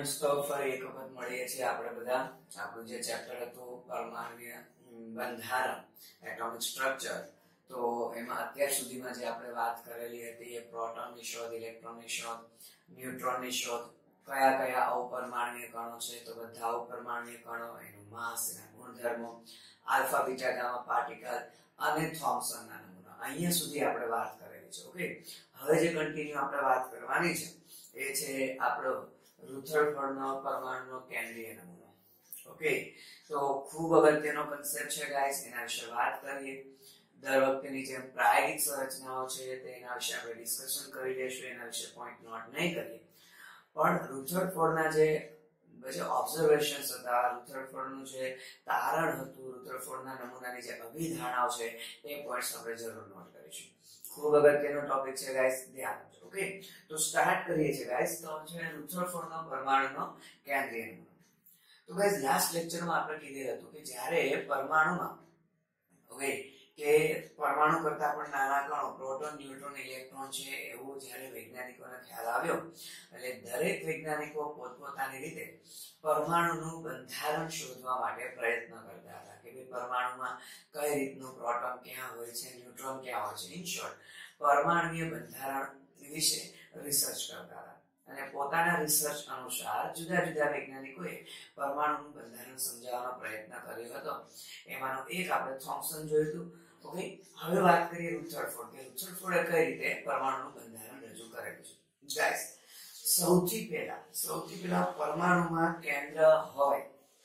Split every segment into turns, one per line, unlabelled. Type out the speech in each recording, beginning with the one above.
Students તો ફરી એક વખત મળીએ છીએ આપણે બધા. આપણું જે ચેપ્ટર હતું પરમાણ્વીય બંધારણ, એટોમિક સ્ટ્રક્ચર, તો એમાં અત્યાર સુધીમાં જે આપણે વાત કરેલી હતી એ પ્રોટોનની શોધ, ઇલેક્ટ્રોનની શોધ, ન્યુટ્રોનની શોધ, કયા કયા અપરમાણ્વીય કણો છે, તો બધા અપરમાણ્વીય કણો, એનું માસ, એના ગુણધર્મો, આલ્ફા બીટા ગામા પાર્ટિકલ અને થોમ્સનના નમૂના, અહીંયા સુધી આપણે વાત કરેલી છે. ઓકે, હવે જે કન્ટિન્યુ આપણે વાત કરવાની છે એ છે આપણો રુથરફોર્ડનો પરમાણુનો કેન્દ્રીય નમૂનો. ઓકે, તો ખૂબ અગત્યનો કન્સેપ્ટ છે ગાઈસ, એના વિશે વાત કરીએ. દર વખતેની જેમ પ્રાયોગિક સંરચનાઓ છે તેના વિશે આપણે ડિસ્કશન કરી લેશું, એના વિશે પોઈન્ટ નોટ નહીં કરીએ, પણ રુથરફોર્ડના જે ઓબ્ઝર્વેશન્સ હતા, રુથરફોર્ડનું જે તારણ હતું, રુથરફોર્ડના નમૂનાની જે અભિધારણાઓ છે એ પોઈન્ટ્સ આપણે જરૂર નોટ કરીશું. ખૂબ અગત્યનો ટોપિક છે ગાઈસ, ધ્યાન આપજો. ઓકે, તો સ્ટાર્ટ કરીએ છીએ ગાઈસ. તો છે રુથરફોર્ડનો પરમાણુનો કેન્દ્રીય નમૂનો. તો ગાઈસ લાસ્ટ લેક્ચરમાં આપણે કીધું હતું કે જ્યારે પરમાણુમાં ઓકે કે પરમાણુ કરતા પણ નાના કણો, પ્રોટોન, ન્યુટ્રોન, ઇલેક્ટ્રોન છે એવું જ્યારે વૈજ્ઞાનિકોને ખ્યાલ આવ્યો, એટલે દરેક વૈજ્ઞાનિકો પોતપોતાની રીતે પરમાણુનું બંધારણ શોધવા માટે પ્રયત્ન કરતા હતા કે ભાઈ પરમાણુમાં કઈ રીતનું પ્રોટોન ક્યાં હોય છે, ન્યુટ્રોન ક્યાં હોય છે. ઇન શોર્ટ, પરમાણુય બંધારણ વિશે રિસર્ચ કરતા હતા અને પોતાના રિસર્ચ અનુસાર જુદા જુદા વૈજ્ઞાનિકોએ પરમાણુનું બંધારણ સમજાવવાનો પ્રયત્ન કર્યો હતો. એમાંનું એક આપણે થોમ્સન જોયું હતું. ઓકે, હવે વાત કરીએ રુથરફોર્ડ કે રુથરફોર્ડે કઈ રીતે પરમાણુનું બંધારણ રજૂ કરેલું છે. ગાઈસ, સૌથી પહેલા પરમાણુમાં કેન્દ્ર હોય,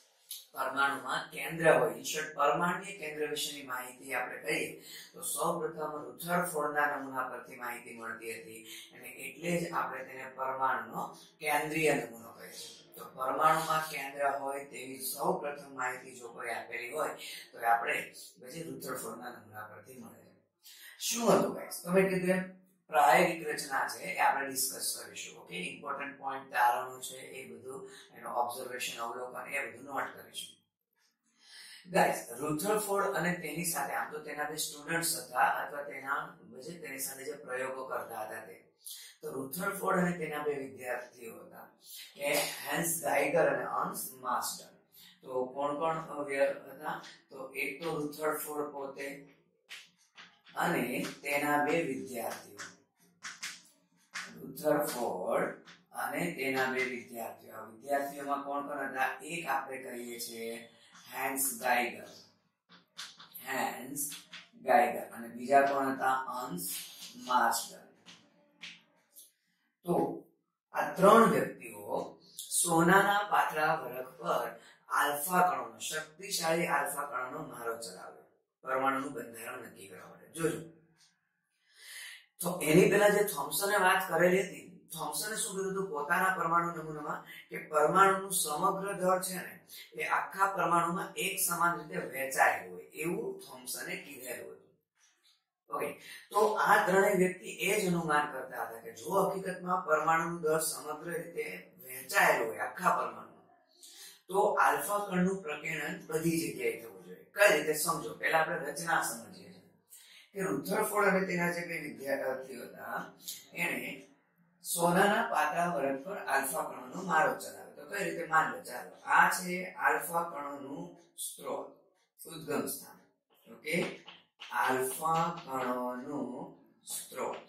પરમાણુય કેન્દ્ર વિશેની માહિતી આપણે કહીએ તો સૌપ્રથમ રુથરફોર્ડના નમૂના પરથી માહિતી મળતી હતી અને એટલે જ આપણે તેને પરમાણુનો કેન્દ્રીય નમૂનો કહીએ છીએ. તો પરમાણુમાં કેન્દ્ર હોય તેવી સૌપ્રથમ માહિતી જો કોઈ આપેલી હોય તો આપણે પછી રુથરફોર્ડના નમૂના પરથી મળે છે. શું હતું ગાઈસ, તમે કીધું એમ પ્રાયોગિક રચના છે એ આપણે ડિસ્કસ કરીશું. ઓકે, ઇમ્પોર્ટન્ટ પોઈન્ટ, તારણો છે એ બધું, એનો ઓબ્ઝર્વેશન, અવલોકન એ બધું નોટ કરીશું. ગાઈસ, રુથરફોર્ડ અને તેની સાથે, આમ તો તેના જે સ્ટુડન્ટ્સ હતા અથવા તેની સાથે જે પ્રયોગો કરતા હતા તે, તો રુથરફોર્ડ અને તેના બે વિદ્યાર્થીઓ હતા કે હેન્સ ગાઇગર અને અર્ન્સ્ટ માસ્ટર. તો કોણ હતા? તો એક તો રુથરફોર્ડ પોતે અને તેના બે વિદ્યાર્થીઓ. રુથરફોર્ડ અને તેના બે વિદ્યાર્થીઓ. આ વિદ્યાર્થીઓમાં કોણ હતા? એક આપણે કહીએ છીએ હેન્સ ગાઇગર અને બીજા કોણ હતા? Ernest Marsden. તો આ ત્રણ વ્યક્તિઓ સોનાના પાતળા વરખ પર આલ્ફા કણોનો, શક્તિશાળી આલ્ફા કણોનો મારો ચલાવ્યો પરમાણુનું બંધારણ નક્કી કરવા માટે. જોજો, તો એની પહેલા જે થોમ્સને વાત કરેલી હતી, થોમ્સને શું કીધું હતું પોતાના પરમાણુ નમૂનામાં કે પરમાણુનું સમગ્ર દળ છે ને એ આખા પરમાણુમાં એક સમાન રીતે વહેંચાયેલું હોય એવું થોમ્સને કીધેલું હતું. ઓકે, તો આ ત્રણેય વ્યક્તિ એ જ અનુમાન કરતા હતા કે જો હકીકતમાં પરમાણુનું દળ સમગ્ર રીતે વહેંચાયેલું હોય આખા પરમાણુમાં, તો આલ્ફા કણનું પ્રકીર્ણન બધી જગ્યાએ થવું જોઈએ. કઈ રીતે સમજો, પહેલા આપણે રચના સમજીએ છીએ કે રુથરફોર્ડ અને તેના જે બે વિદ્યાર્થીઓ હતા એને સોનાના પાતળા વરખ પર આલ્ફા કણોનો મારો ચલાવ્યો. તો કઈ રીતે? માન લો, ચાલો આ છે આલ્ફા કણોનું સ્ત્રોત, ઉદ્ગમ સ્થાન. ઓકે, આલ્ફા કણોનું સ્ત્રોત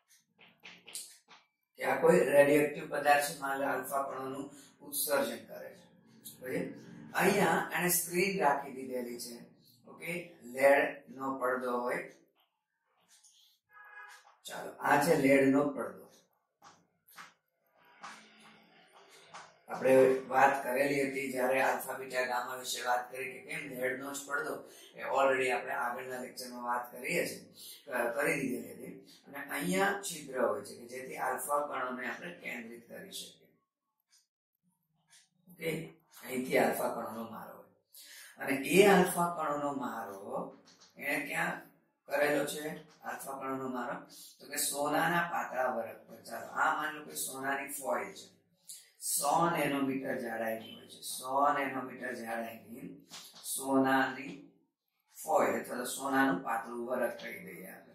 કે આ કોઈ રેડિયોએક્ટિવ પદાર્થ છે, માન લો આલ્ફા કણોનું ઉત્સર્જન કરે છે. અહીંયા એને સ્ક્રીન રાખી દીધેલી છે. ઓકે, લેડ નો પડદો હોય. ચાલો, આ છે લેડ નો પડદો. આપણે વાત કરેલી હતી જ્યારે આલ્ફા બીટા ગામા વિશે વાત કરી કે કેમ લેડનો જ પડદો, એ ઓલરેડી આપણે આગળના લેક્ચરમાં વાત કરી દીધેલી હતી. અને અહીંયા છિદ્ર હોય છે કે જેથી આલ્ફા કણોને આપણે કેન્દ્રિત કરી શકીએ. ઓકે, અહીંથી આલ્ફા કણોનો મારો હોય અને એ આલ્ફા કણોનો મારો એને ક્યાં કરેલો છે? આલ્ફા કણોનો મારો તો કે સોનાના પાતળા વરખ પર. ચાલો, આ માન લો કે સોનાની ફોઇલ છે, 100 નેનોમીટર જાડાઈની હોય છે. 100 નેનોમીટર જાડાઈની સોનાની ફોઇલ અથવા સોનાનું પાતળું વરખ કહી દઈએ આપણે.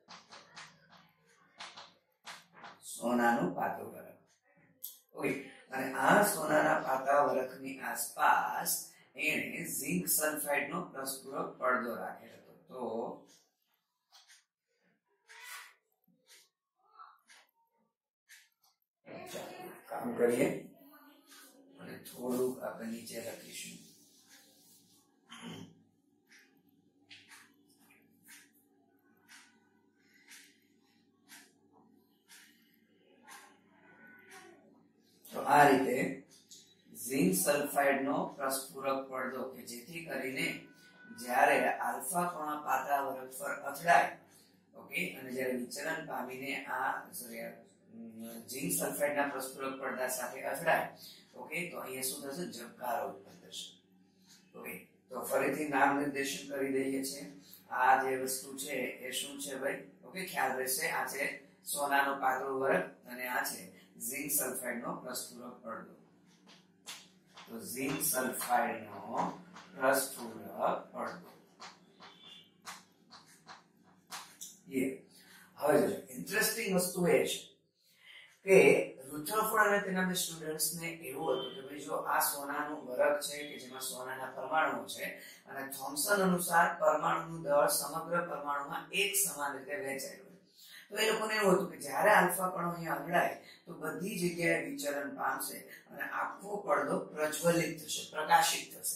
સોનાનું પાતળું વરખ. ઓકે, અને આ સોનાના પાતા વરખની આસપાસ એને ઝિંક સલ્ફાઇડનો પ્રસ્ફુરક પડદો રાખેલો હતો. તો કામ કરીએ અને થોડુંક આપણે નીચે લખીશું. તો આ રીતે ઝિંક સલ્ફાઇડનો પ્રસ્ફુરક પડદો કે જેથી કરીને જ્યારે આલ્ફા કણો પાતા વરખ પર અથડાય, ઓકે, અને જ્યારે વિચલન પામીને આ ઝિંક સલ્ફાઇડના પ્રસ્ફુરક પડદા સાથે અથડાય, ઓકે, તો અહીંયા શું થશે? ઝબકારો ઉત્પન્ન થશે. ઓકે, તો ફરીથી નામ નિર્દેશન કરી દઈએ છીએ. આ જે વસ્તુ છે એ શું છે ભાઈ? ઓકે, ખ્યાલ રહેશે. આ છે સોનાનો પાતળો વરખ અને આ છે ઝિંક સલ્ફાઇડનો પ્રસ્ફુરક પડદો. તો ઝિંક સલ્ફાઇડનો પ્રસ્ફુરક પડદો. હવે જો ઇન્ટરેસ્ટિંગ વસ્તુ એ છે કે રુથરફોર્ડ અને તેના બે સ્ટુડન્ટ્સને એવું હતું કે ભાઈ જો આ સોનાનું વરખ છે કે જેમાં સોનાના પરમાણુઓ છે અને થોમ્સન અનુસાર પરમાણુનું દળ સમગ્ર પરમાણુમાં એક સમાન રીતે વહેંચાયેલું. તો એ લોકોને એવું હતું કે જ્યારે આલ્ફા કણો અહીંયા અથડાય તો બધી જગ્યાએ વિચલન પામશે અને આખો પડદો પ્રજ્વલિત થશે, પ્રકાશિત થશે.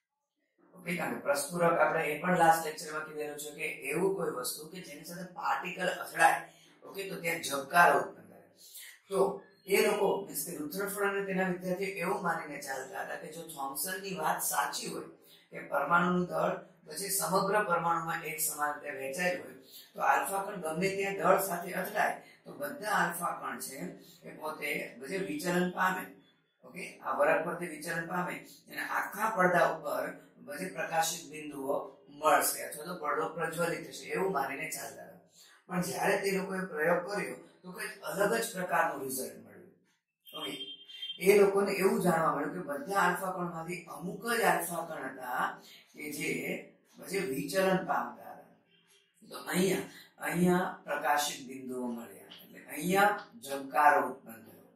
ઓકે, કારણ કે પ્રસ્ફુરક આપણે એ પણ લાસ્ટ લેક્ચરમાં કીધેલું છે કે એવું કોઈ વસ્તુ કે જેની સાથે પાર્ટિકલ અથડાય, ઓકે, તો ત્યાં ઝબકારો ઉત્પન્ન કરે. તો એ લોકો મીન્સ કે રુથરફોર્ડ અને તેના વિદ્યાર્થીઓ એવું માનીને ચાલતા હતા કે જો થોમ્સનની વાત સાચી હોય કે પરમાણુનું દળ પછી સમગ્ર પરમાણુમાં એક સમાન રીતે વહેંચાયેલું હોય, તો આલ્ફા કણ ગમે ત્યાં દળ સાથે અથડાય તો બધા આલ્ફા કણ છે એ પોતે બધે વિચલન પામે. ઓકે, આ વરખ પરથી વિચલન પામે અને આખા પડદા ઉપર બધે પ્રકાશિત બિંદુઓ મળશે અથવા તો પડદો પ્રજ્વલિત થશે એવું માનીને ચાલતા હતા. પણ જ્યારે તે લોકોએ પ્રયોગ કર્યો તો કંઈક અલગ જ પ્રકારનું રિઝલ્ટ મળ્યું. ઓકે, એ લોકોને એવું જાણવા મળ્યું કે બધા આલ્ફા કણમાંથી અમુક જ આલ્ફા કણ હતા કે જે પછી વિચલન પામતા હતા. તો અહીંયા પ્રકાશિત બિંદુઓ મળ્યા એટલે અહીંયા ઝબકારો ઉત્પન્ન થયો.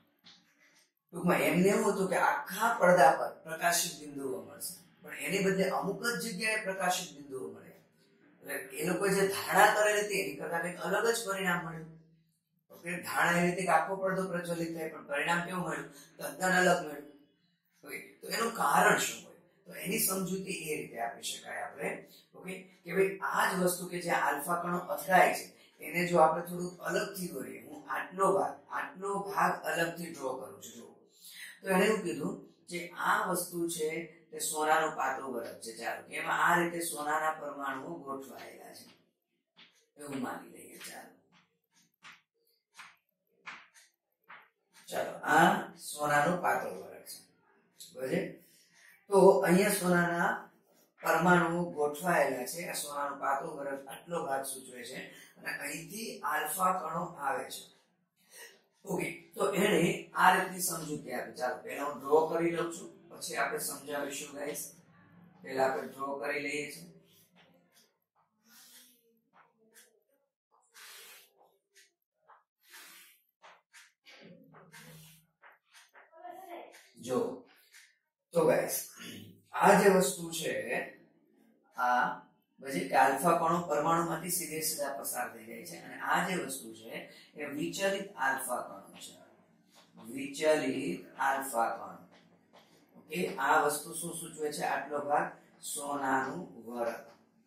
ટૂંકમાં એમને એવું હતું કે આખા પડદા પર પ્રકાશિત બિંદુઓ મળશે, પણ એની બદલે અમુક જ જગ્યાએ પ્રકાશિત બિંદુઓ મળ્યા. એટલે એ લોકોએ જે ધારણા કરેલી હતી એની કરતા કંઈક અલગ જ પરિણામ મળ્યું. ઓકે, ધારણા એવી હતી કે આખો પડદો પ્રજ્વલિત થાય, પણ પરિણામ કેવું મળ્યું? તદ્દન અલગ મળ્યું. ઓકે, તો એનું કારણ શું હોય? તો એની સમજૂતી એ રીતે આપી શકાય આપણે, ઓકે, કે ભાઈ આ જ વસ્તુ કે જે આલ્ફા કણો અથડાય છે એને જો આપણે થોડું અલગથી દોરીએ, હું આટલો ભાગ અલગથી ડ્રો કરું છું. તો એને એવું કીધું કે આ વસ્તુ છે તે સોનાનું પાતળું વરખ છે. ચાલો, એમાં આ રીતે સોનાના પરમાણુઓ ગોઠવાયેલા છે એવું માની લઈએ. ચાલો, આ સોનાનું પાતળું વરખ છે, બરાબર? તો અહીંયા સોનાના પરમાણુઓ ગોઠવાયેલા છે. આ સોનાનું પાતળું વરખ આટલો ભાગ સૂચવે છે અને અહીંથી આલ્ફા કણો આવે છે. ઓકે, તો એને આ રીતની સમજૂતી આપી. ચાલો, પહેલા હું ડ્રો કરી લઉં છું, પછી આપણે સમજાવીશું ગાઈસ. પહેલા આપણે ડ્રો કરી લઈએ છીએ. જો તો ગાઈસ આ જે વસ્તુ છે આ બધી આલ્ફા કણો પરમાણુમાંથી સીધે સીધા પસાર થઈ જાય છે અને આ જે વસ્તુ છે એ વિચલિત આલ્ફા કણો છે. વિચલિત આલ્ફા કણો. ઓકે, આ વસ્તુ શું સૂચવે છે? આટલો ભાગ સોનાનું વરખ.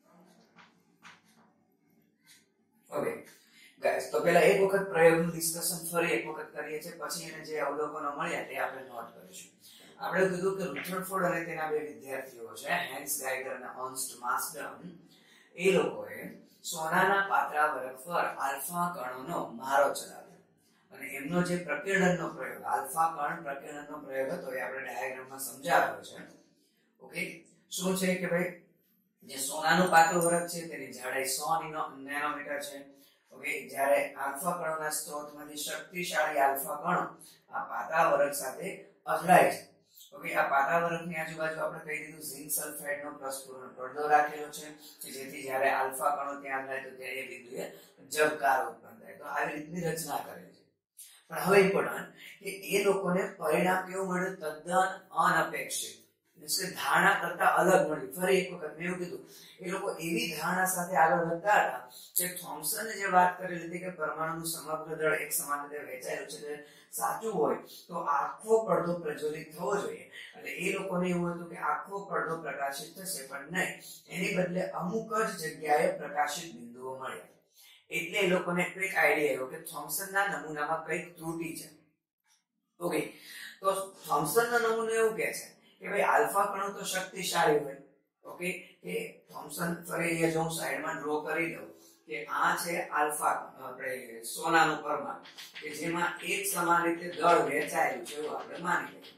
ઓકે ગાઈસ, તો પહેલા એક વખત પ્રયોગનું ડિસ્કશન ફરી એક વખત કરીએ છીએ, પછી એને જે અવલોકનો મળ્યા તે આપણે નોટ કરીશું. આપણે કીધું કે રુથરફોર્ડ અને તેના બે વિદ્યાર્થીઓ છે, હેન્સ ગાઇગર અને અર્ન્સ્ટ માસ્ડમ, એ લોકોએ સોનાના પાતળા વરખ પર આલ્ફા કણોનો મારો ચલાવ્યો અને એમનો જે પ્રકીર્ણનનો પ્રયોગ, આલ્ફા કણ પ્રકીર્ણનનો પ્રયોગ હતો એ આપણે ડાયાગ્રામમાં સમજાવ્યો છે. ઓકે, શું છે કે ભાઈ જે સોનાનું પાતળું વરખ છે તેની જાડાઈ 100 નેનોમીટર છે. ઓકે, જ્યારે આલ્ફા કણોના સ્ત્રોતમાંથી શક્તિશાળી આલ્ફા કણો આ પાતળા વરખ સાથે અથડાય છે. ઓકે, આ પાતળા વરખની આજુબાજુ આપણે કહી દીધું ઝિંક સલ્ફાઇડનો પ્રસ્ફુરણ પડદો રાખેલો છે કે જેથી જ્યારે આલ્ફા કણો ત્યાં અથડાય તો ત્યારે એ બિંદુએ ઝબકારો ઉત્પન્ન થાય. તો આવી રીતની રચના કરેલી છે. પણ હવે ઇમ્પોર્ટન્ટ કે એ લોકોને પરિણામ કેવું મળ્યું? તદ્દન અનપેક્ષિત, એટલે ધારણા કરતા અલગ મળ્યું. ફરી એક વખત મેં એવું કીધું, એ લોકો એવી ધારણા સાથે આગળ વધતા હતા જે થોમ્સને જે વાત કરેલી હતી કે પરમાણુનું સમગ્ર દળ એક સમાન રીતે વહેંચાયેલું છે, સાચું હોય તો આખો પડદો પ્રજ્વલિત થવો જોઈએ. એટલે એ લોકોને એવું હતું કે આખો પડદો પ્રકાશિત થશે, પણ નહીં, એની બદલે અમુક જ જગ્યાએ પ્રકાશિત બિંદુઓ મળ્યા. એટલે એ લોકોને કઈક આઈડિયા આવ્યો કે થોમ્સનના નમૂનામાં કઈક ત્રુટિ છે. ઓકે, તો થોમ્સનનો નમૂનો એવું કહે છે કે ભાઈ આલ્ફા કણો તો શક્તિશાળી હોય. ઓકે, કે થોમ્સન, ફરી અહીંયા જો હું સાઈડમાં ડ્રો કરી દઉં કે આ છે આલ્ફા, આપણે સોનાનું પરમાણુ કે જેમાં એક સમાન રીતે દળ વહેંચાયેલું છે એવું આપણે માની લઈએ.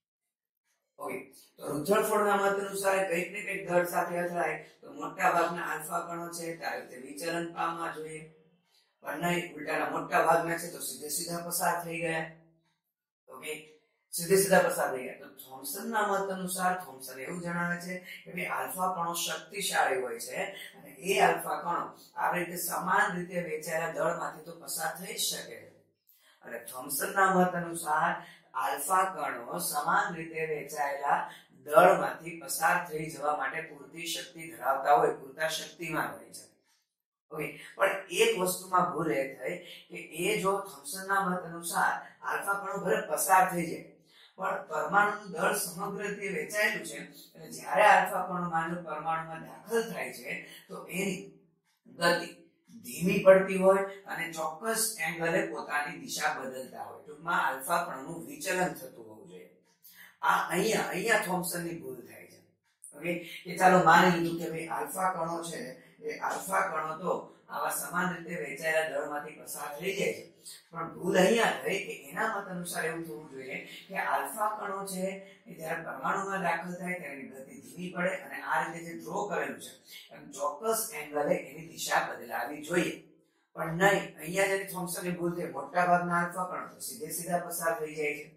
ઓકે, તો રુથરફોર્ડના મત અનુસાર કંઈક ને કંઈક દળ સાથે અથડાય તો મોટા ભાગના આલ્ફા કણો છે ત્યારે તે વિચલન પામવા જોઈએ, પણ નહીં, ઉલટાના મોટા ભાગના છે તો સીધે સીધા પસાર થઈ ગયા. ઓકે, સીધે સીધા પસાર થઈ ગયા. તો થોમ્સનના મત અનુસાર થોમ્સન એવું જણાવે છે કે ભાઈ આલ્ફા કણો શક્તિશાળી હોય છે અને એ આલ્ફા કણો આ રીતે સમાન રીતે વહેંચાયેલા દળમાંથી તો પસાર થઈ શકે છે. અને થોમ્સનના મત અનુસાર આલ્ફા કણો સમાન રીતે વહેંચાયેલા દળમાંથી પસાર થઈ જવા માટે પૂરતી શક્તિ ધરાવતા હોય, પૂરતા શક્તિમાન હોય છે. ઓકે, પણ એક વસ્તુમાં ભૂલ એ થઈ કે એ જો થોમ્સનના મત અનુસાર આલ્ફા કણો ભલે પસાર થઈ જાય પણ પરમાણુનું દળ સમગ્ર રીતે વહેંચાયેલું છે, એટલે જ્યારે આલ્ફા કણો માનો પરમાણુમાં દાખલ થાય છે તો એની ગતિ ધીમી પડતી હોય અને ચોક્કસ એંગલે પોતાની દિશા બદલતા હોય. ટૂંકમાં આલ્ફા કણોનું વિચલન થતું હોવું જોઈએ. આ અહીંયા થોમ્સનની ભૂલ થાય છે. ઓકે, કે ચાલો માની લીધું કે ભાઈ આલ્ફા કણો છે એ આલ્ફા કણો તો આવા સમાન રીતે વહેંચાયેલા દળમાંથી પસાર થઈ જાય છે, પણ ભૂલ અહીંયા થઈ કે એના મત અનુસાર એવું થવું જોઈએ કે આલ્ફા કણો છે એ જ્યારે પરમાણુમાં દાખલ થાય ત્યારે ગતિ ધીમી પડે અને આ રીતે જે ડ્રો કરેલું છે એમ ચોક્કસ એંગલે એની દિશા બદલાવી જોઈએ. પણ નહીં, અહીંયા જે થોમ્સનની ભૂલ થઈ, મોટા ભાગના આલ્ફા કણો તો સીધે સીધા પસાર થઈ જાય છે.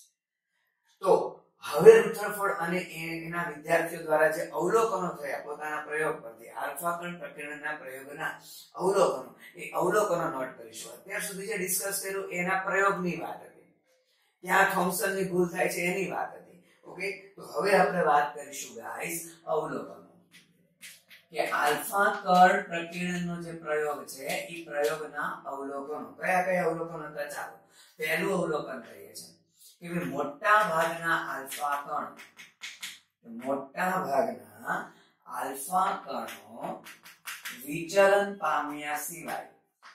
તો હવે રુથરફોર્ડ અને એના વિદ્યાર્થીઓ દ્વારા જે અવલોકનો થયા પોતાના પ્રયોગ પરથી, આલ્ફા કણ પ્રકીર્ણનના પ્રયોગના અવલોકનો, એ અવલોકનો નોટ કરીશું. અત્યાર સુધી જે ડિસ્કસ કર્યું એના પ્રયોગની વાત હતી, ત્યાં થોમ્સનની ભૂલ થાય છે એની વાત હતી. ઓકે, તો હવે આપણે વાત કરીશું ગાઈસ અવલોકનો, કે આલ્ફા કણ પ્રકીર્ણનનો જે પ્રયોગ છે એ પ્રયોગના અવલોકનો. કયા કયા અવલોકનો હતા? ચાલો પહેલું અવલોકન કરીએ છીએ કે મોટા ભાગના આલ્ફા કણો વિચલન પામ્યા સિવાય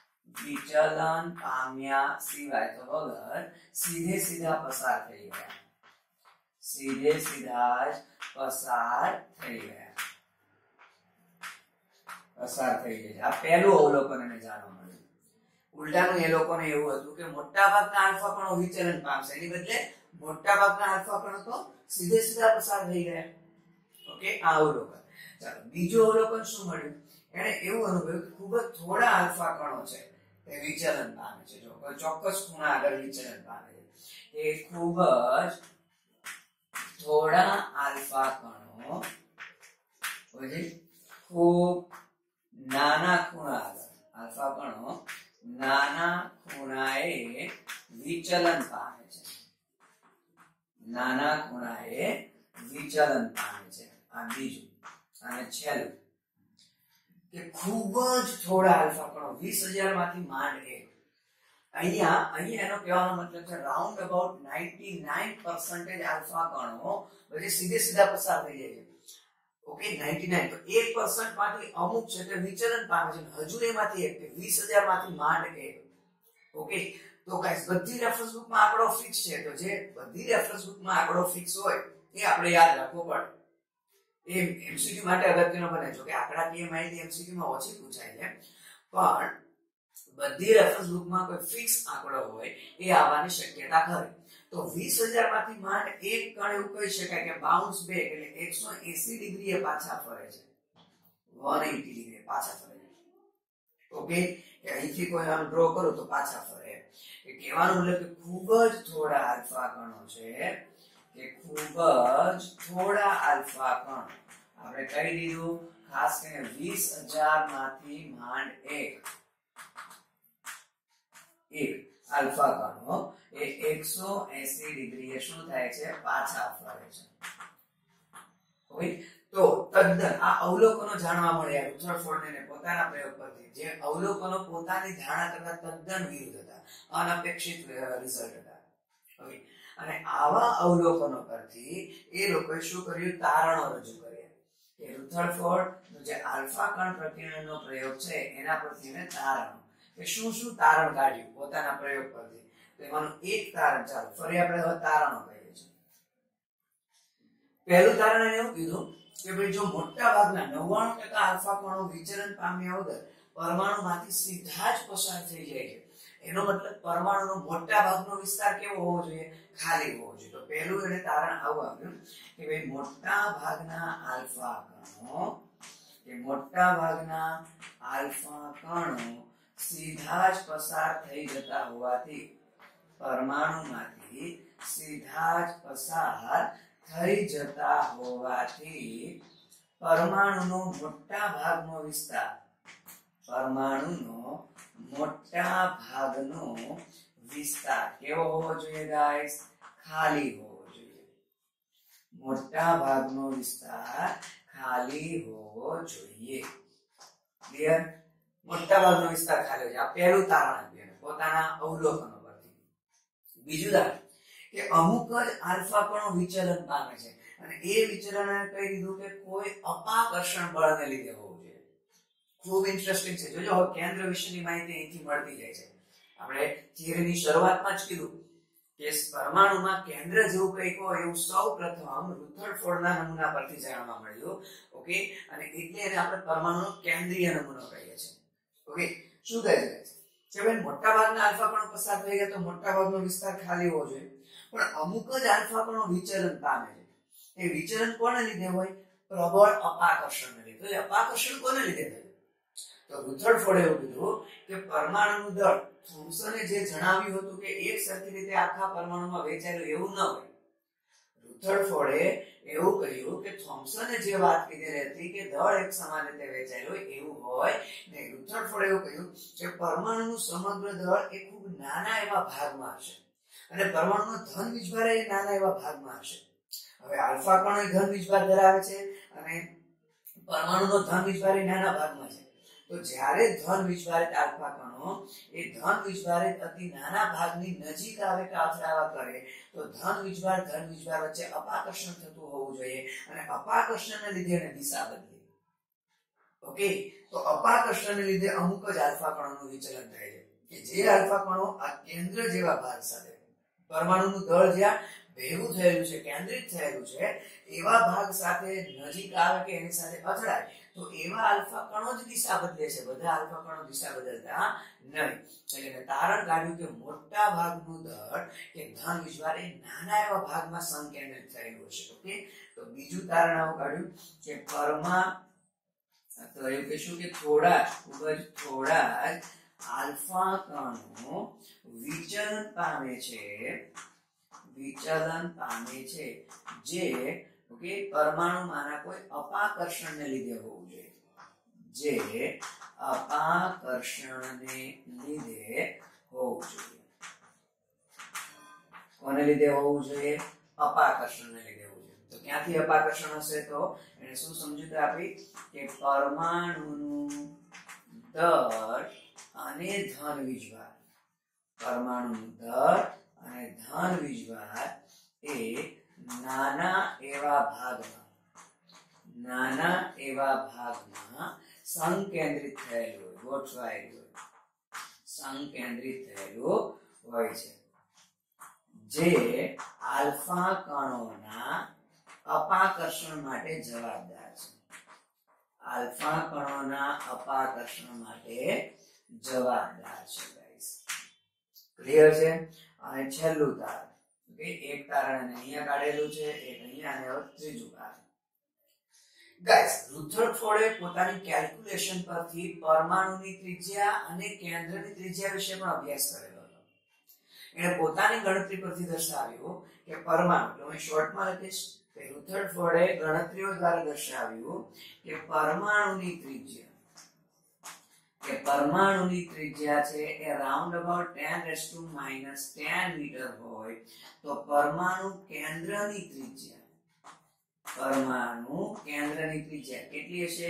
તો વગર સીધે સીધા પસાર થઈ ગયા. આ પહેલું અવલોકન એને જાણવા મળ્યું. ઉલટાનું એ લોકોને એવું હતું કે મોટા ભાગના આલ્ફા કણો વિચલન પામશે, એની બદલે મોટા ભાગના આલ્ફા કણો તો સીધે સીધા પસાર થઈ ગયા. ઓકે, આ અવલોકન. ચાલો બીજું અવલોકન શું મળ્યું? એને એવું અનુભવ્યું કે ખૂબ જ થોડા આલ્ફા કણો છે તે વિચલન પામે છે. જો કોઈ ચોક્કસ ખૂણા આગળ વિચલન પામે છે, એ ખૂબ જ થોડા આલ્ફા કણો ખૂબ નાના ખૂણા આગળ, આલ્ફા કણો નાના ખૂણાએ વિચલન પામે છે. આ બીજું. અને છેલ્લું કે ખૂબ જ થોડા આલ્ફા કણો, 20,000 માંથી માંડ એક. અહીંયા એનો કહેવાનો મતલબ છે રાઉન્ડ અબાઉટ 99% આલ્ફા કણો પછી સીધે સીધા પસાર થઈ જાય છે. ઓકે, 99, તો 1% માંથી અમુક છે તે વિચલન પામે છે. હજુ એમાંથી એક, 20,000 માંથી માંડ એક. ઓકે, તો ગાઈસ બધી રેફરન્સ બુકમાં આંકડો ફિક્સ છે, તો જે બધી રેફરન્સ બુકમાં આંકડો ફિક્સ હોય એ આપણે યાદ રાખવો પડે. એ એમસીક્યુ માટે અગત્યનો બને છે કે આંકડાકીય માહિતી એમસીક્યુ માં ઓછી પૂછાય છે, પણ બધી રેફરન્સ બુકમાં કોઈ ફિક્સ આંકડો હોય એ આવવાની શક્યતા ખરી. તો 20,000 માંથી માંડ એક કણ એવું કહી શકાય કે બાઉન્સ બેક, એટલે 180 ડિગ્રીએ પાછા ફરે છે, 180 ડિગ્રી પાછા ફરે છે. ઓકે, કે અહીંથી કોઈ આમ ડ્રો કરો તો પાછા ફરે. એ કહેવાનો મતલબ કે ખૂબ જ થોડા આલ્ફા કણો છે, કે ખૂબ જ થોડા આલ્ફા કણો આપણે કહી દીધું, ખાસ કરીને 20,000 માંથી માંડ એક આલ્ફા કણો એ 180 ડિગ્રીએ શું થાય છે, પાછા ફરે છે. ઓકે, તો તદ્દન આ અવલોકનો જાણવા મળ્યા રુથરફોર્ડને પોતાના પ્રયોગ પરથી, જે અવલોકનો પોતાની ધારણા કરતા તદ્દન વિરુદ્ધ હતા, અનપેક્ષિત રિઝલ્ટ હતા. ઓકે, અને આવા અવલોકનો પરથી એ લોકોએ શું કર્યું, તારણો રજૂ કર્યા. કે રુથરફોર્ડ જે આલ્ફા કણ પ્રકીર્ણનનો પ્રયોગ છે એના પરથી એને તારણો, કે શું શું તારણ કાઢ્યું પોતાના પ્રયોગ પરથી. તો એમાંનું એક તારણ, ચાલો ફરી આપણે હવે તારણો કહીએ છીએ. પહેલું તારણ એને એવું કીધું કે ભાઈ જો મોટા ભાગના 99% આલ્ફા કણો વિચલન પામ્યા વગર પરમાણુમાંથી સીધા જ પસાર થઈ જાય છે, એનો મતલબ પરમાણુનો મોટા ભાગનો વિસ્તાર કેવો હોવો જોઈએ, ખાલી હોવો જોઈએ. તો પહેલું એને તારણ આવું આપ્યું કે ભાઈ મોટા ભાગના આલ્ફા કણો, કે મોટા ભાગના આલ્ફા કણો સીધા જ પસાર થઈ જતા હોવાથી, પરમાણુમાંથી સીધા જ પસાર થઈ જતા હોવાથી પરમાણુનો મોટા ભાગનો વિસ્તાર, પરમાણુનો મોટા ભાગનો વિસ્તાર કેવો હોવો જોઈએ ગાઈસ, ખાલી હોવો જોઈએ. મોટા ભાગનો વિસ્તાર ખાલી હોવો જોઈએ. ક્લિયર? મોટા ભાગનો વિસ્તાર ખાલી હોય. આ પહેલું તારણ આપ્યું પોતાના અવલોકનો પરથી. બીજું તારણ કે અમુક જ આલ્ફા કણો વિચલન પામે છે, અને એ વિચલન કહી દીધું કે કોઈ અપાકર્ષણ બળને લીધે હોવું જોઈએ. ખૂબ ઇન્ટરેસ્ટિંગ છે, જોજો હવે કેન્દ્ર વિશેની માહિતી અહીંથી મળતી જાય છે. આપણે થિયરીની શરૂઆતમાં જ કીધું કે પરમાણુમાં કેન્દ્ર જેવું કંઈક હોય એવું સૌપ્રથમ રુથરફોર્ડના નમૂના પરથી જાણવા મળ્યું. ઓકે, અને એટલે એને આપણે પરમાણુનો કેન્દ્રીય નમૂનો કહીએ છીએ. ઓકે, શું કહે છે કે ભાઈ મોટા ભાગના આલ્ફા કણો પસાર થઈ ગયા તો મોટા ભાગનો વિસ્તાર ખાલી હોવો જોઈએ, પણ અમુક જ આલ્ફા કણો વિચલન પામે છે. એ વિચલન કોને લીધે હોય, પ્રબળ અપાકર્ષણને લીધે. તો અપાકર્ષણ કોને લીધે થયું, તો રુથરફોર્ડે એવું કીધું કે પરમાણુનું દળ થોમ્સને જે જણાવ્યું હતું કે એક સરખી રીતે આખા પરમાણુમાં વહેંચાયેલું એવું ન હોય. રુથરફોર્ડે એવું કહ્યું કે થોમ્સને જે વાત કીધેલી હતી કે દળ એક સમાન રીતે વહેંચાયેલું હોય એવું હોય ને. રુથરફોર્ડે એવું કહ્યું કે પરમાણુનું સમગ્ર દળ એ ખૂબ નાના એવા ભાગમાં હશે, અને પરમાણુનો ધન વીજભાર એ નાના એવા ભાગમાં હશે. હવે આલ્ફા કણો ધન વીજભાર ધરાવે છે અને પરમાણુનો ધન વીજભાર એ નાના ભાગમાં છે. તો જ્યારે ધન વીજભારિત આલ્ફા કણો એ ધન વીજભારિત અતિ નાના ભાગની નજીક આવે કે અથડાવા કરે તો ધન વીજભાર વચ્ચે અપાકર્ષણ થતું હોવું જોઈએ, અને અપાકર્ષણને લીધે એને દિશા બદલી. ઓકે, તો અપાકર્ષણને લીધે અમુક જ આલ્ફા કણોનું વિચલન થાય છે, કે જે આલ્ફા કણો આ કેન્દ્ર જેવા ભાગ સાથે, પરમાણુનું દળ જ્યાં ભેગું થયેલું છે, કેન્દ્રિત થયેલું છે, એવા ભાગ સાથે નજીક આવે કે એની સાથે અથડાય તો એવા આલ્ફા કણો જ દિશા બદલે છે. બધા આલ્ફા કણો દિશા બદલતા નથી. એટલે તારણ કાઢ્યું કે મોટા ભાગનું દળ કે ધન વીજભાર એ નાના એવા ભાગમાં સંકેન્દ્રિત થયેલું છે. ઓકે, તો બીજું તારણ આવું કાઢ્યું કે તો એવું કહીશું કે થોડા જ આલ્ફા કણો વિચલન પામે છે, જે ઓકે પરમાણુમાંના કોઈ અપાકર્ષણને લીધે હોવું જોઈએ, જે અપાકર્ષણને લીધે હોવું જોઈએ. કોને લીધે હોવું જોઈએ, અપાકર્ષણને લીધે હોવું જોઈએ. તો ક્યાંથી અપાકર્ષણ હશે, તો એને શું સમજૂતી આપી કે પરમાણુનું દળ અને ધન વીજભાર, પરમાણુનું દળ અને ધન વીજભાર એ નાના એવા ભાગમાં સંકેન્દ્રિત થયેલું હોય, ગોઠવાયેલું હોય, સંકેન્દ્રિત થયેલું હોય છે, જે આલ્ફા કણોના અપાકર્ષણ માટે જવાબદાર છે. આલ્ફા કણોના અપાકર્ષણ માટે જવાબદાર છે ગાઈસ. ક્લિયર છે? અને છેલ્લું તારણ, ઓકે, એક તારણ અહીંયા કાઢેલું છે, એક અહીંયા, અને હવે ત્રીજું તારણ. ગાઈસ, રુથરફોર્ડે પોતાની કેલ્ક્યુલેશન પરથી પરમાણુની ત્રિજ્યા અને કેન્દ્રની ત્રિજ્યા વિશે પણ અભ્યાસ કરેલો હતો. એણે પોતાની ગણતરી પરથી દર્શાવ્યું કે પરમાણુ, એટલે હું શોર્ટમાં લખીશ કે રુથરફોર્ડે ગણતરીઓ દ્વારા દર્શાવ્યું કે પરમાણુની ત્રિજ્યા કે પરમાણુની ત્રિજ્યા છે એ રાઉન્ડ અબાઉટ 10⁻⁻10 મીટર હોય તો પરમાણુ કેન્દ્રની ત્રિજ્યા કેટલી હશે?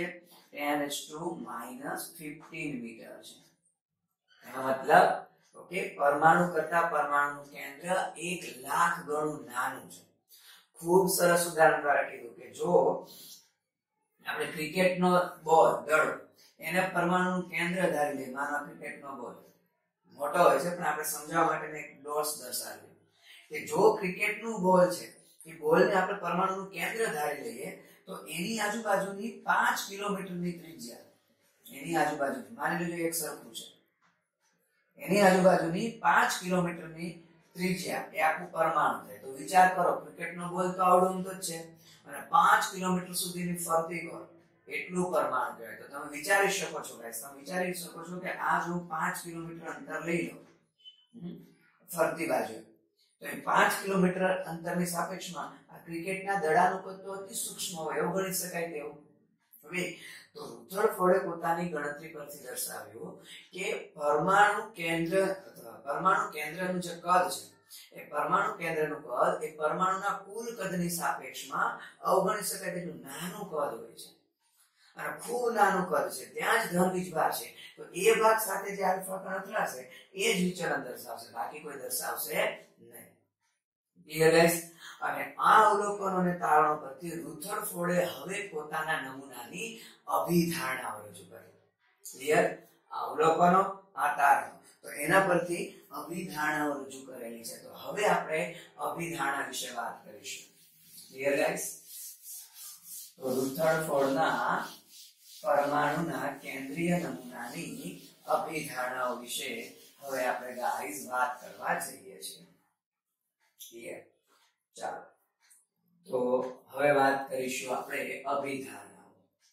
10⁻⁻15 મીટર છે. એનો મતલબ ઓકે, પરમાણુ કરતા પરમાણુનું કેન્દ્ર 1,00,000 ગણું નાનું છે. ખૂબ સરસ ઉદાહરણ દ્વારા કીધું કે જો આપણે ક્રિકેટનો બોલ દડો એને પરમાણુનું કેન્દ્ર ધારી લઈએ, માનો ક્રિકેટનો બોલ મોટો હોય છે પણ આપણે સમજાવવા માટે મેં એક ડોટ્સ દર્શાવ્યું કે જો ક્રિકેટનું બોલ છે એ બોલને આપણે પરમાણુનું કેન્દ્ર ધારી લઈએ તો એની આજુબાજુની 5 કિલોમીટરની ત્રિજ્યા, એની આજુબાજુની માની લેજો એક સરખું છે, એની આજુબાજુની 5 કિલોમીટરની ત્રિજ્યા એ આખું પરમાણુ થાય. તો વિચાર કરો, ક્રિકેટનો બોલ તો આવડો ઊંધો જ છે અને 5 કિલોમીટર સુધીની ફરતી કરો એટલું પરમાણુ કહેવાય. તો તમે વિચારી શકો છો ગાઈસ, તમે વિચારી શકો છો કે આ જો 5 કિલોમીટર અંતર લઈ લો ફરતી બાજુ, તો એ 5 કિલોમીટર અંતરની સાપેક્ષમાં આ ક્રિકેટના દડાનું કદ તો અતિ સૂક્ષ્મ હોય એવું ગણી શકાય તેવું. હવે તો રુથરફોર્ડે પોતાની ગણતરી પરથી દર્શાવ્યું કે પરમાણુ કેન્દ્રનું જે કદ છે એ પરમાણુ કેન્દ્રનું કદ એ પરમાણુના કુલ કદની સાપેક્ષમાં અવગણી શકાય તેટલું નાનું કદ હોય છે અને ખૂબ નાનું કદ છે. ત્યાં જ ધન વીજભાર છે તો એ ભાગ સાથે જે આલ્ફા કણ અથડાશે એ જ વિચલન દર્શાવશે, બાકી કોઈ દર્શાવશે નહીં. Clear guys? અને આ અવલોકનોને તારણો પરથી રુથરફોર્ડે હવે પોતાના નમૂનાની અભિધારણાઓ રજૂ કરી. ક્લિયર? અવલોકનો, આ તારણો, તો એના પરથી અભિધારણાઓ રજૂ કરેલી છે. તો હવે આપણે અભિધારણા વિશે વાત કરીશું. Clear guys? તો રુથરફોર્ડના પરમાણુના કેન્દ્રીય નમૂનાની અભિધારણાઓ વિશે હવે આપણે ગાઈસ વાત કરવા જઈએ છીએ. ક્લિયર? ચાલો તો હવે વાત કરીશું આપણે અભિધારણાઓ.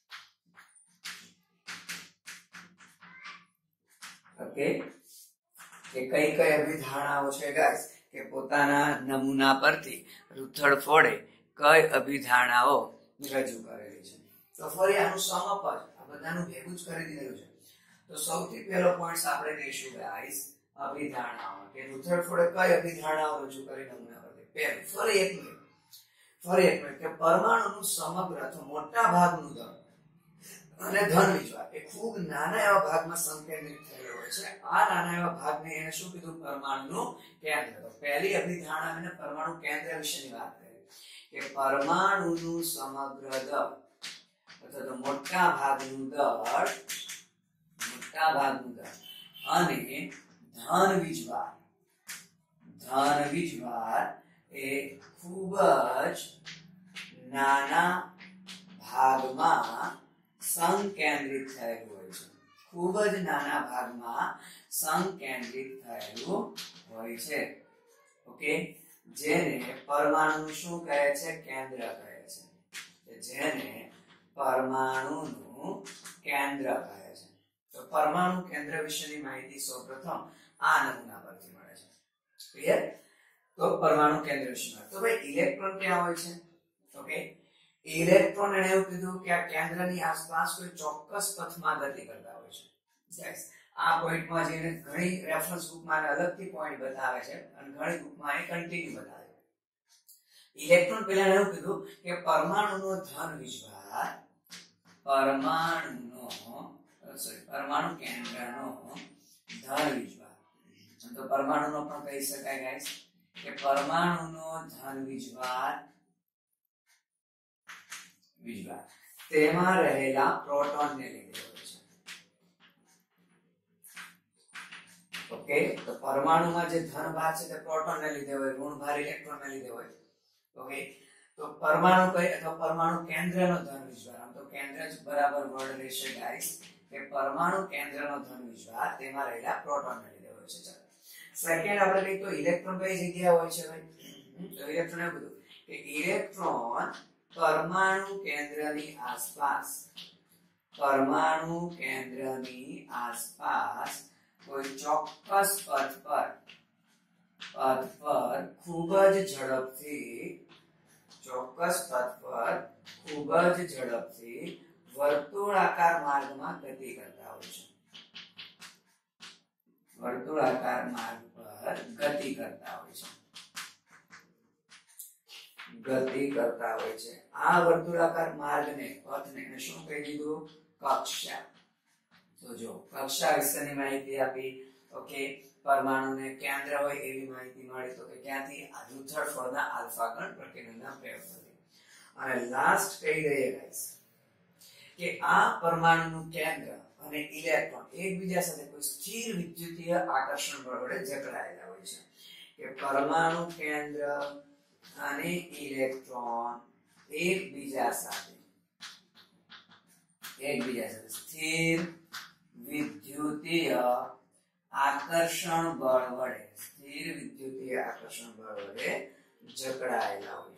ઓકે, કે કઈ કઈ અભિધારણાઓ છે ગાઈસ કે પોતાના નમૂના પરથી રુથરફોર્ડે કઈ અભિધારણાઓ રજૂ કરેલી છે. તો ફરી આનું સમઅપ જ આ બધાનું ભેગું જ કરી દીધેલું છે. તો સૌથી પહેલો પોઈન્ટ આપણે લઈશું ગાઈસ અભિધારણાઓ, કે રુથરફોર્ડે કઈ અભિધારણાઓ રજૂ કરી નમૂના પરથી. પહેલું, ફરી એક મિનિટ કે પરમાણુનું સમગ્ર અથવા મોટા ભાગનું દળ અને ધન વીજભાર એ ખૂબ નાના એવા ભાગમાં સંકેન્દ્રિત થયેલો હોય છે. આ નાના એવા ભાગને એને શું કીધું? પરમાણુનું કેન્દ્ર. તો પહેલી અભિધારણા એને પરમાણુ કેન્દ્ર વિશેની વાત કરી કે પરમાણુનું સમગ્ર દળ અથવા તો મોટા ભાગનું દળ અને ધન વીજભાર એ ખૂબ જ નાના ભાગમાં સંકેન્દ્રિત થયેલું હોય છે. ખૂબ જ નાના ભાગમાં સંકેન્દ્રિત થયેલું હોય છે. ઓકે, જેને પરમાણુ શું કહે છે? કેન્દ્ર કહે છે. જેને પરમાણુનું કેન્દ્ર કહે છે. તો પરમાણુ કેન્દ્ર વિશેની માહિતી સૌપ્રથમ આ નમૂના પરથી મળે છે. ક્લિયર? તો પરમાણુ કેન્દ્ર વિશે. તો ભાઈ ઇલેક્ટ્રોન ક્યાં હોય છે? ઓકે, ઇલેક્ટ્રોન એને એવું કીધું કે આ કેન્દ્રની આસપાસ કોઈ ચોક્કસ પથમાં ગતિ કરતા હોય છે. ગાઈસ, આ પોઈન્ટમાં જઈને ઘણી રેફરન્સ બુકમાં અલગથી પોઈન્ટ બતાવે છે અને ઘણી બુકમાં એ કન્ટિન્યુ બતાવે છે. ઇલેક્ટ્રોન પહેલા એવું કીધું કે પરમાણુ કેન્દ્રનો ધન વીજભાર. તો પરમાણુનો પણ કહી શકાય ગાઈસ કે પરમાણુનો ધન વીજભાર તેમાં રહેલા પ્રોટોનને લીધે હોય છે. ઓકે, તો પરમાણુમાં જે ધન ભાર છે તે પ્રોટોનને લીધે હોય, ઋણ ભાર ઇલેક્ટ્રોનને લીધે હોય. ઓકે, તો પરમાણુ કેન્દ્રનો ધન વીજભાર, આમ તો કેન્દ્ર જ બરાબર વર્ડ રહેશે ગાઈસ કે પરમાણુ કેન્દ્રનો ધન વીજભાર તેમાં રહેલા પ્રોટોનને લીધે હોય છે. ચાલો સેકન્ડ આપણે લઈએ તો ઇલેક્ટ્રોન કઈ જગ્યાએ હોય છે ભાઈ? તો ઇલેક્ટ્રોન એવું બધું કે ઇલેક્ટ્રોન પરમાણુ કેન્દ્રની આસપાસ કોઈ ચોક્કસ પથ પર ખૂબ જ ઝડપથી વર્તુળાકાર માર્ગમાં ગતિ કરતા હોય છે. વર્તુળાકાર માર્ગ પર ગતિ કરતા હોય છે આ વર્તુળાકાર માર્ગને પથને શું કહી દીધું કક્ષા તો જો કક્ષા વિશેની માહિતી આપી ઓકે પરમાણુને કેન્દ્ર હોય એવી માહિતી મળી તો કે ક્યાંથી આ રુથરફોર્ડના આલ્ફા કણ પ્રકીર્ણનના પ્રયોગથી અને લાસ્ટ કહી દઈએ ગાઈસ કે આ પરમાણુનું કેન્દ્ર અને ઇલેક્ટ્રોન એકબીજા સાથે કોઈ સ્થિર વિદ્યુતીય આકર્ષણ બળ વડે જકડાયેલા હોય છે કે પરમાણુ કેન્દ્ર અને ઇલેક્ટ્રોન એકબીજા સાથે સ્થિર વિદ્યુતીય આકર્ષણ બળ વડે જકડાયેલા હોય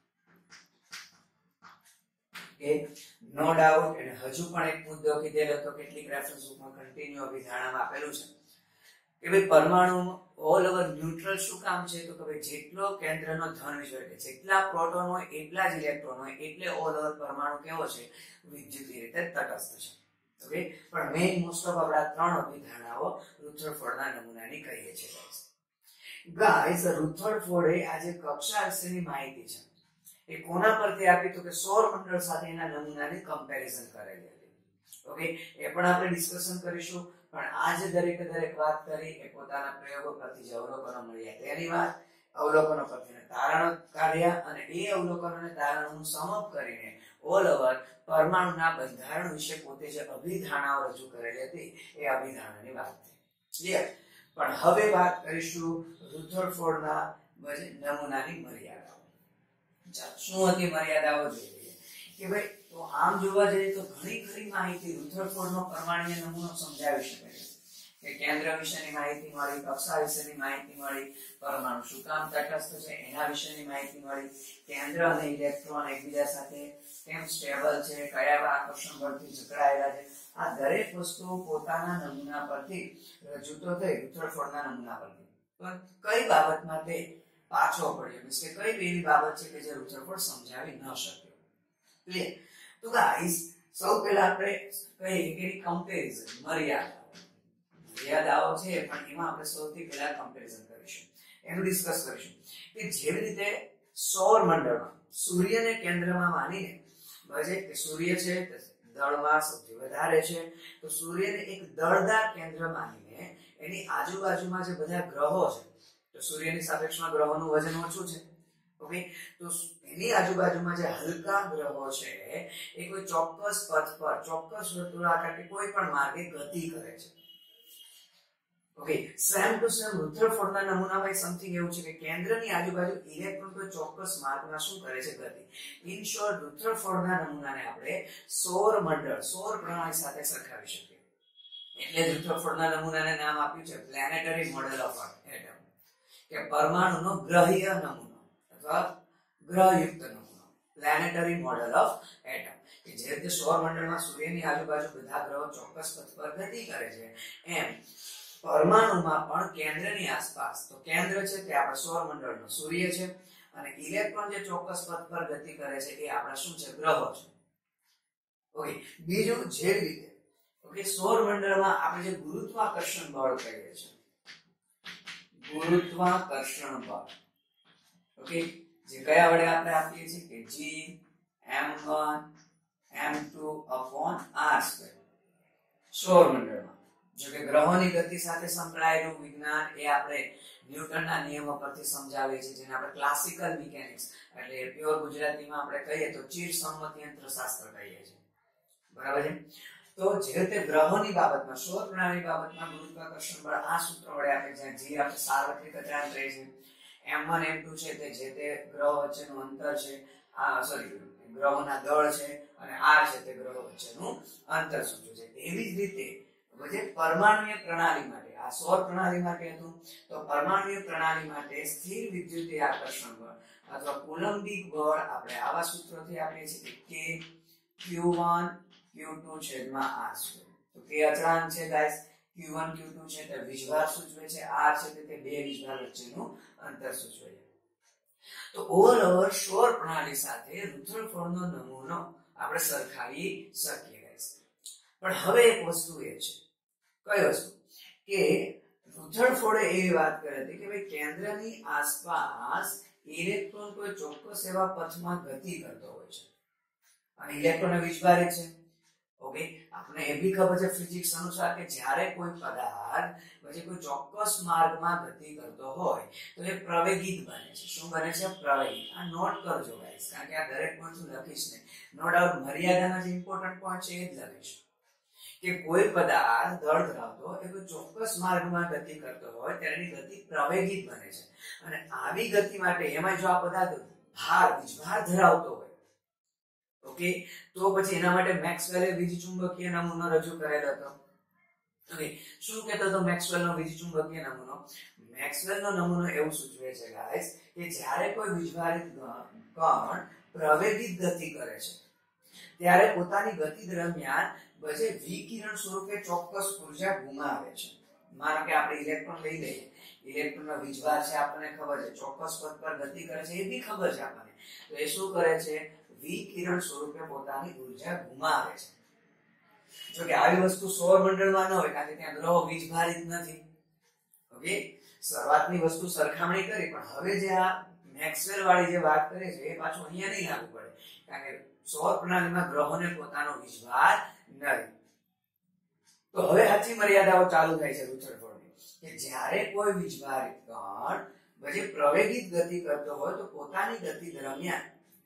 છે નો ડાઉટ અને હજુ પણ એક મુદ્દો કીધેલો તો કેટલીક રેફરન્સ બુકમાં કન્ટિન્યુ અભિધારણામાં આપેલું છે કે ભાઈ પરમાણુ ઓલ ઓવર ન્યુટ્રલ શું કામ છે તો કે ભાઈ જેટલો કેન્દ્રનો ધન વિષય કે જેટલા પ્રોટોન હોય એટલા જ ઇલેક્ટ્રોન હોય એટલે ઓલ ઓવર પરમાણુ કેવો છે વિદ્યુતીય રીતે તટસ્થ છે ઓકે પણ મેઇન મોસ્ટ ઓફ આપણા ત્રણ અભિધારણાઓ રુથરફોર્ડના નમૂનાની કહીએ છીએ ગાઈસ રુથરફોર્ડે આજે કક્ષા વિશેની માહિતી છે એ કોના પરથી આપી તો કે સૌર મંડળ સાથેના નમૂનાની કમ્પેરિઝન કરેલી હતી ઓકે એ પણ આપણે ડિસ્કશન કરીશું પણ આજે દરેક વાત કરી એ પોતાના પ્રયોગો પરથી જે અવલોકનો મળ્યા તેની વાત અવલોકનો પરથી તારણો કાઢ્યા અને એ અવલોકનોને તારણોનું સમપ કરીને ઓલ ઓવર પરમાણુના બંધારણ વિશે પોતે જે અભિધારણાઓ રજૂ કરેલી હતી એ અભિધારણાની વાત થઈ ક્લિયર પણ હવે વાત કરીશું રુથરફોર્ડના નમૂનાની મર્યાદાઓ શું હતી મર્યાદાઓ જોઈએ કે ભાઈ તો આમ જોવા જઈએ તો ઘણી માહિતી રુથરફોર્ડનો પરમાણુય નમૂનો સમજાવી શકે છે કે કેન્દ્ર વિશેની માહિતી મળી કક્ષા વિશેની માહિતી મળી પરમાણુ શું કામ તટસ્થ છે એના વિશેની માહિતી મળી કેન્દ્ર અને ઇલેક્ટ્રોન એકબીજા સાથે કેમ સ્ટેબલ છે કયા આકર્ષણ બળથી જકડાયેલા છે આ દરેક વસ્તુ પોતાના નમૂના પરથી રજૂ તો થઈ રુથરફોર્ડના નમૂના પરથી પણ કઈ બાબતમાં તે પાછો પડ્યો મીન્સ કે કઈ એવી બાબત છે કે જે રુથરફોર્ડ સમજાવી ન શક્યો ક્લિયર તો ગાઈસ સૌ પહેલા આપણે કહીએ કે કમ્પેરિઝન મર્યાદાઓ છે પણ એમાં આપણે સૌથી પહેલા કમ્પેરિઝન કરીશું એનું ડિસ્કસ કરીશું કે જેવી રીતે સૌર મંડળમાં સૂર્યને કેન્દ્રમાં માનીને કે સૂર્ય છે દળમાં સૌથી વધારે છે તો સૂર્યને એક દળદાર કેન્દ્ર માનીને એની આજુબાજુમાં જે બધા ગ્રહો છે તો સૂર્યની સાપેક્ષમાં ગ્રહોનું વજન ઓછું છે ઓકે તો એની આજુબાજુમાં જે હલકા ગ્રહો છે એ કોઈ ચોક્કસ પથ પર ચોક્કસ વર્તુળાકાર કે કોઈ પણ માર્ગે ગતિ કરે છે ઓકે સેમ ટુ સેમ રુથરફોર્ડના નમૂનામાં સમથિંગ એવું છે કે કેન્દ્રની આજુબાજુ ઇલેક્ટ્રોન કોઈ ચોક્કસ માર્ગમાં શું કરે છે ગતિ ઇન શોર્ટ રુથરફોર્ડના નમૂનાને આપણે સૌર મંડળ સૌર પ્રણાલી સાથે સરખાવી શકીએ એટલે જ રુથરફોર્ડના નમૂનાને નામ આપ્યું છે પ્લેનેટરી મોડેલ ઓફ એટમ કે પરમાણુનો ગ્રહીય નમૂનો અથવા ગ્રહયુક્ત નમૂનો પ્લેનેટરી મોડેલ ઓફ એટમ કે જે રીતે સૌર મંડળમાં સૂર્યની આજુબાજુ બધા ગ્રહો ચોક્કસ પથ પર ગતિ કરે છે એમ પરમાણુમાં પણ કેન્દ્રની આસપાસ તો કેન્દ્ર છે તે આપણા સૌર મંડળનો સૂર્ય છે અને ઇલેક્ટ્રોન જે ચોક્કસ પથ પર ગતિ કરે છે એ આપણા શું છે ગ્રહો છે ઓકે બીજું જે રીતે ઓકે સૌર મંડળમાં આપણે જે ગુરુત્વાકર્ષણ બળ કહીએ છીએ ગુરુત્વાકર્ષણ બળ ઓકે જે કયા વડે આપણે આપીએ છીએ કે g m1 m2 r2 સૌર મંડળમાં જો કે ગ્રહોની ગતિ સાથે સંકળાયેલું વિજ્ઞાન એ આપણે ન્યૂટનના નિયમો પરથી સમજાવીએ છીએ જેને આપણે ક્લાસિકલ મિકેનિક્સ એટલે પ્યોર ગુજરાતીમાં આપણે કહીએ તો ચિરસમ્મત યંત્રશાસ્ત્ર કહીએ છીએ બરાબર છે તો જે રીતે ગ્રહોની બાબતમાં સૌર પ્રણાલી બાબતમાં ગુરુત્વાકર્ષણ બળ આ સૂત્ર વડે આપણે જ્યાં g આપણે સાર્વત્રિક અચળાંક રહે છે m1 m2 છે તે જે તે ગ્રહો વચ્ચેનું અંતર છે ગ્રહોના દળ છે અને r છે તે ગ્રહો વચ્ચેનું અંતર સૂચવે છે એવી જ રીતે પરમાણુય પ્રણાલી માટે આ સૌર પ્રણાલી માટે હતું તો પરમાણુય પ્રણાલી માટે સ્થિર વિદ્યુતીય આકર્ષણ બળ અથવા કુલંબિક બળ આપણે આવા સૂત્રોથી આપીએ છીએ કે q1 q2 છેદમાં r સ્ક્વેર તો કે અચળાંક છે ગાઈસ q1 q2 છે તે વીજભાર સૂચવે છે r છે તે બે વીજભાર વચ્ચેનું અંતર સૂચવે છે તો ઓવરઓલ સૌર પ્રણાલી સાથે રુથરફોર્ડનો નમૂનો આપણે સરખાવી શકીએ ગાઈસ પણ હવે એક વસ્તુ એ છે કઈ વસ્તુ કે રુથરફોર્ડે એવી વાત કરી હતી કે ભાઈ કેન્દ્રની આસપાસ ઇલેક્ટ્રોન કોઈ ચોક્કસ એવા પથમાં ગતિ કરતો હોય છે અને ઇલેક્ટ્રોન વીજભારિત છે. ઓકે, આપણે એ બી ખબર છે ફિઝિક્સ અનુસાર કે જ્યારે કોઈ પદાર્થ પછી કોઈ ચોક્કસ માર્ગમાં ગતિ કરતો હોય તો એ પ્રવેગિત બને છે. શું બને છે? પ્રવેગિત. આ નોટ કરજો ગાઈસ, કારણ કે આ દરેક પોઈન્ટ હું લખીશ ને. નો ડાઉટ મર્યાદાના જે ઇમ્પોર્ટન્ટ પોઈન્ટ છે એ જ લખીશ કે કોઈ પદાર્થ દળ ધરાવતો એ કોઈ ચોક્કસ માર્ગમાં ગતિ કરતો હોય ત્યારે એની ગતિ પ્રવેગિત બને છે અને આવી ગતિ માટે એમાં જો આ પદાર્થ વીજભાર ધરાવતો હોય, ઓકે, તો પછી એના માટે મેક્સવેલે વીજચુંબકીય નમૂનો રજૂ કરેલો હતો. ઓકે, શું કહેતો હતો મેક્સવેલનો વીજચુંબકીય નમૂનો? મેક્સવેલનો નમૂનો એવું સૂચવે છે ગાઈસ કે જ્યારે કોઈ વીજભારિત કણ પ્રવેગિત ગતિ કરે છે ત્યારે પોતાની ગતિ દરમિયાન વિકિરણ સ્વરૂપે ચોક્કસ ઉર્જા ગુમાવે છે. માનો કે આપણે ઇલેક્ટ્રોન લઈ લઈએ, ઇલેક્ટ્રોનનો વીજભાર છે આપણને ખબર છે, ચોક્કસ પથ પર ગતિ કરે છે એ બી ખબર છે આપણને. તો એ શું કરે છે? વિકિરણ સ્વરૂપે પોતાની ઉર્જા ગુમાવે છે. જો કે આવી વસ્તુ સૌર મંડળમાં ન હોય, કારણ કે ત્યાં ગ્રહો વીજભારિત નથી. ઓકે, શરૂઆતની વસ્તુ સરખામણી કરી, પણ હવે જે આ મેક્સવેલ વાળી જે વાત કરે છે એ પાછું અહીંયા નહીં લાગુ પડે, કારણ કે સૌર પ્રણાલીમાં ગ્રહોને પોતાનો વીજભાર નથી. તો હવે સાચી મર્યાદાઓ ચાલુ થાય છે રુથરફોર્ડની કે જ્યારે કોઈ વીજભારિત કણ પ્રવેગિત ગતિ કરતો હોય તો પોતાની ગતિ દરમિયાન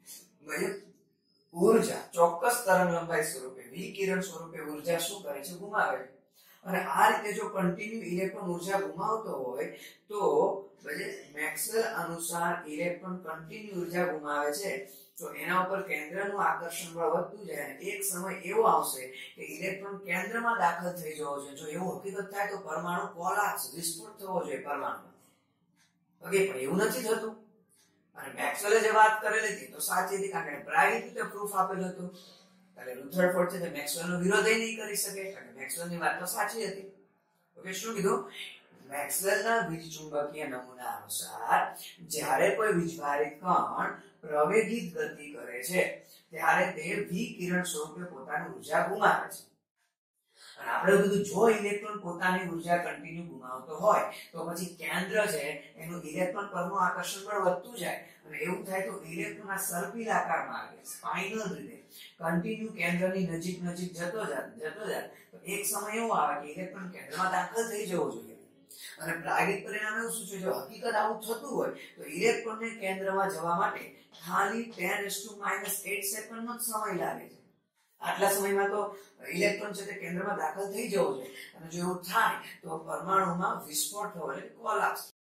ઉર્જા ચોક્કસ તરંગ લંબાઈ સ્વરૂપે વિકિરણ સ્વરૂપે ઉર્જા શું કરે છે? ગુમાવે છે. અને આ રીતે જો કન્ટિન્યુ ઇલેક્ટ્રોન ઉર્જા ગુમાવતો હોય તો મેક્સવેલ અનુસાર ઇલેક્ટ્રોન કન્ટિન્યુ ઉર્જા ગુમાવે છે તો એના ઉપર કેન્દ્રનું આકર્ષણ બળ વધતું જાય અને એક સમય એવો આવશે કે ઇલેક્ટ્રોન કેન્દ્રમાં દાખલ થઈ જવો જોઈએ. જો એવું હકીકત થાય તો પરમાણુ કોલાપ્સ, વિસ્ફોટ થવો જોઈએ પરમાણુમાં. ઓકે, પણ એવું નથી થતું. અને મેક્સવેલે જે વાત કરેલી હતી તો સાચી હતી, કારણ કે પ્રાયોગિક રીતે પ્રૂફ આપેલું હતું. એટલે રુથરફોર્ડ છે તે મેક્સવેલનો વિરોધ નહીં કરી શકે, કારણ કે મેક્સવેલની વાત તો સાચી હતી. ઓકે, શું કીધું? મેક્સવેલના વીજચુંબકીય નમૂના અનુસાર જ્યારે કોઈ વીજભારિત કણ પ્રવેગિત ગતિ કરે છે ત્યારે તે વિકિરણ સ્વરૂપે પોતાની ઉર્જા ગુમાવે છે. અને આપણે કીધું જો ઇલેક્ટ્રોન પોતાની ઉર્જા કન્ટિન્યુ ગુમાવતો હોય તો પછી કેન્દ્ર છે એનું ઇલેક્ટ્રોન પરનું આકર્ષણ બળ વધતું જાય અને એવું થાય તો ઇલેક્ટ્રોન આ સર્પિલાકાર માર્ગે સ્પાઇરલ રીતે કન્ટિન્યુ કેન્દ્રની નજીક જતો જાય તો એક સમય એવો આવે કે ઇલેક્ટ્રોન કેન્દ્રમાં દાખલ થઈ જવો જોઈએ. અને પ્રાયોગિક પરિણામ એવું સૂચવે છે હકીકત આવું થતું હોય તો ઇલેક્ટ્રોનને કેન્દ્રમાં જવા માટે ખાલી 10⁻⁸ સેકન્ડનો જ સમય લાગે છે. આટલા સમયમાં તો ઇલેક્ટ્રોન છે તે કેન્દ્રમાં દાખલ થઈ જવો જોઈએ અને જો એવું થાય તો પરમાણુમાં વિસ્ફોટ થવો એટલે કોલાપ્સ